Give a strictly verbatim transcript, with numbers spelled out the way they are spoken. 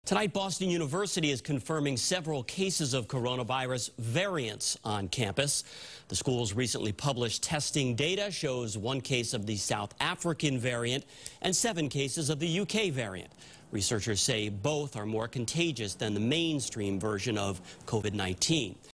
Tonight, Boston University is confirming several cases of coronavirus variants on campus. The school's recently published testing data shows one case of the South African variant and seven cases of the U K variant. Researchers say both are more contagious than the mainstream version of COVID nineteen.